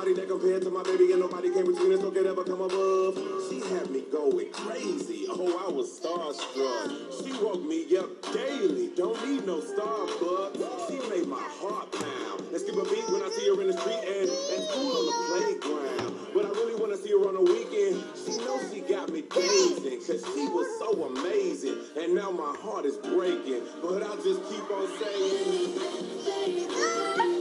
nobody that compared to my baby, and nobody came between us, so could ever come above. She had me going crazy. Oh, I was starstruck. She woke me up daily. Don't need no Starbucks. She made my heart pound. And skip a beat when I see her in the street and school on the playground. But I really want to see her on the weekend. She knows she got me dazing, cause she was so amazing. And now my heart is breaking. But I'll just keep on saying,